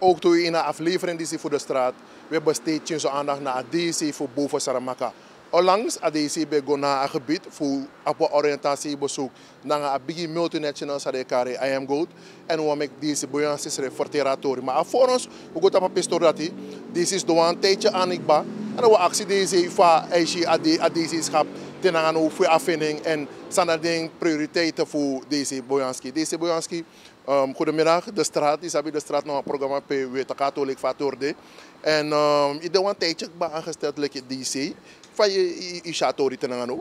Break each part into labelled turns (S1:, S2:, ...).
S1: Ook toen we in een aflevering die voor de straat, we besteden zo aandacht naar DC voor boven Saramaka. Onlangs ADC begon naar een gebied voor oriëntatiebezoek naar een big multinational sadekari I am good en we maken deze boyansis reflecteratori. Maar voor ons, we gaan op een pistorati, deze is door een tijdje aan ik ba en we actie deze van ADC schap ten aanzien voor afvinding en standaarding prioriteiten voor deze boyanski. Deze boyanski, goedemiddag, de straat is de straat nog een programma per katholiek fatorde en ik doe een tijdje aangesteld like DC. Van je chateau ten aanzien?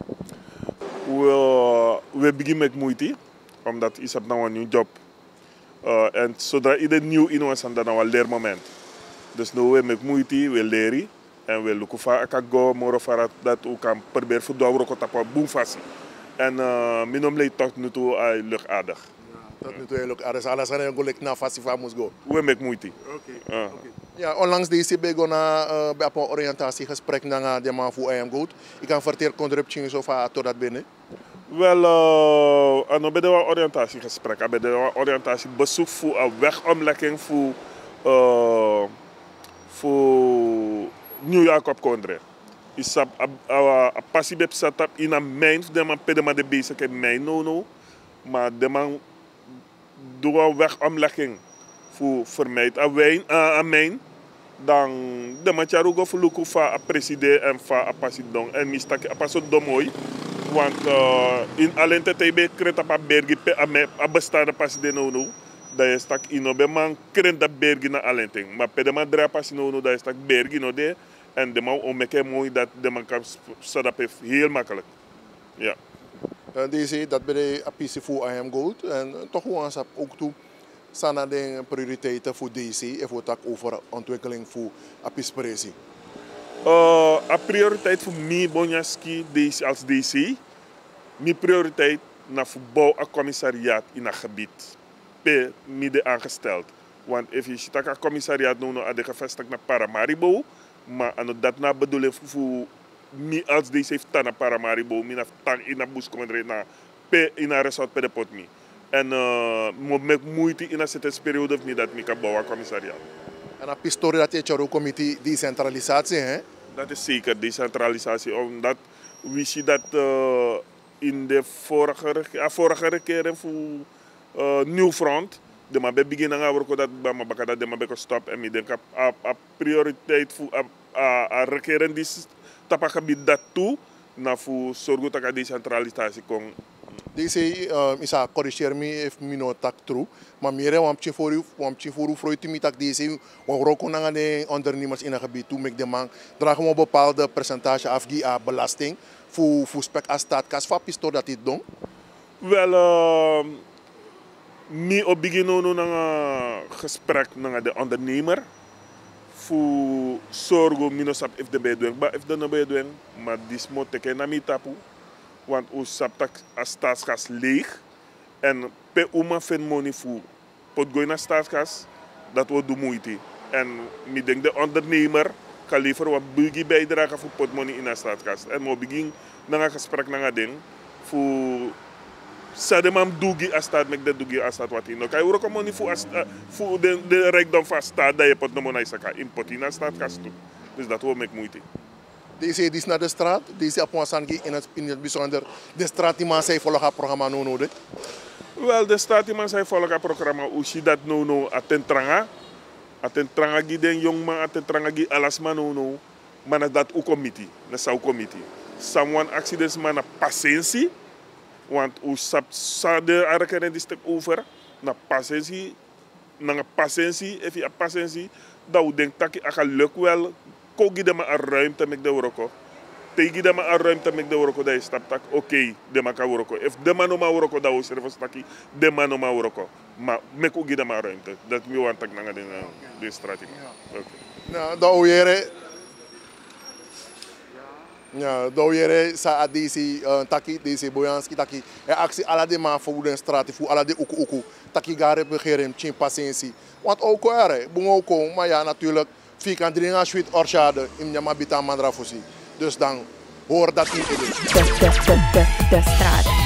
S2: We beginnen met moeite, omdat is het nou een nieuw job. En zodra ieder nieuw in ons dan nou een leermoment. Dus nu we met moeite, we leren en we lukken van elkaar morgen dat we kan proberen voor door te tappen boomfasi. En mijn naam leidt tot nu toe luchtaardig.
S1: Tot nu toe luchtaardig. Alles gaan we gelijk naar fasi van moest go.
S2: We met moeite.
S1: Oké. Ja, onlangs deze begonnen bij een oriëntatiegesprek naar de man voor I am good. Ik kan vertellen contributie zo van tot dat binnen.
S2: Wel, bij de oriëntatiegesprek, bij de oriëntatiebezoek voor een wegomlegging voor New York op Kondre. Is een passie bij setup in een mijn, de man pedema de bezig in mijn no, maar de man doet een wegomlegging voor vermijd aan mijn. Dan de matjarugo verlukken van een president en van een president en mistake een passo domooi, want in alleen tijd bij kreta pa bergi pe a bestaande president no dat is tak ino be man krenta bergi na alleen ting, maar pe de man dra pas no dat is tak bergi no de en de man omeke mooi dat de man kan zodat heel makkelijk, ja.
S1: Deze dat bij de apisi voor I am good en toch gewoon ook toe. Zijn er de prioriteiten voor DC en voor tak over ontwikkeling voor apispresi?
S2: Een prioriteit voor mij, Bonjaski, als DC. Mijn prioriteit naar voetbal een commissariaat in een gebied. Per midden aangesteld. Want als je ziet dat een commissariaat nu aan de gevestigd naar Paramaribo, maar dat na bedoeling voor mij als DC heeft naar Paramaribo, mij naar in een bus komen in een resort per de pot me. En met moeite in een periode of niet dat ik kan bouwen commissariaat.
S1: En een pistorie dat je ook comité decentralisatie, hè?
S2: Dat is zeker decentralisatie, omdat we zien dat in de vorige keren voor New Front, de maar bij beginnen gaan we dat de maar bij stop en ik denk dat prioriteit voor een regering die tapakgebied dat toe, naar voor zorgen dat de decentralisatie komt.
S1: Deze is een corrigeer me if me no tak true, maar meer want je voor vroeg te dat deze we roken naar de ondernemers in een gebied toe met de man dragen we een bepaalde percentage af die belasting voor spek als staatkas van pistool dat dit doen.
S2: Wel, me op beginnen een gesprek met de ondernemer voor zorgen minusap if de bij doen, maar if de no bij doen, maar dit moet ik naar mij tapu. Want we saptak als staatsgas leeg en per oma vindt money voor pot gooi naar staatsgas, dat wordt de moeite. En ik denk de ondernemer kan liever wat burger bijdragen voor pot money in de staatsgas. En we beginnen naar een gesprek naar een ding voor sademam doegi als staat met de doegi als staat wat in. Dan kan je ook money voor de rijkdom van staat dat je pot no money saka import in de staatsgas toe. Dus dat wordt met moeite.
S1: Deze is naar de straat, deze op Wansangi in het bijzonder de straat die man zei volgen het programma nodig.
S2: Wel, de straat die man zei volgen het programma, hoe zie dat nu atentranga die den jongman atentranga die alasman nu, maar dat ook committee, dat zou committee. Someone accidents man na patiëntie, want hoe sap de arreken die stuk over, na patiëntie, even je patiëntie, dat we denken dat het lukt wel. Kogi de maar een ruimte met de worko. Tegen de maar een ruimte met de worko dat je stapt oké, de maar kan worko. If de man no maar worko dat we servus taki, de man no maar worko. Maar me kogi de maar ruimte. Dat me want tak naar de straat.
S1: Nou, dat we ja, dat we sa DC taki DC boyanski taki. En actie alle de man voor de straat voor alle de oku taki gare begeren chin patiëntie. Want ook er, boem ook, maar ja natuurlijk. Fik aan drinken sweet orchade in de mabita mandrafosi. Dus dan hoor dat niet.
S3: De straat.